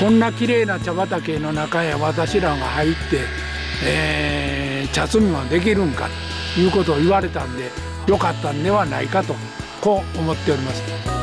こんな綺麗な茶畑の中へ私らが入って、茶摘みもできるんかということを言われたんで、よかったんではないかとこう思っております。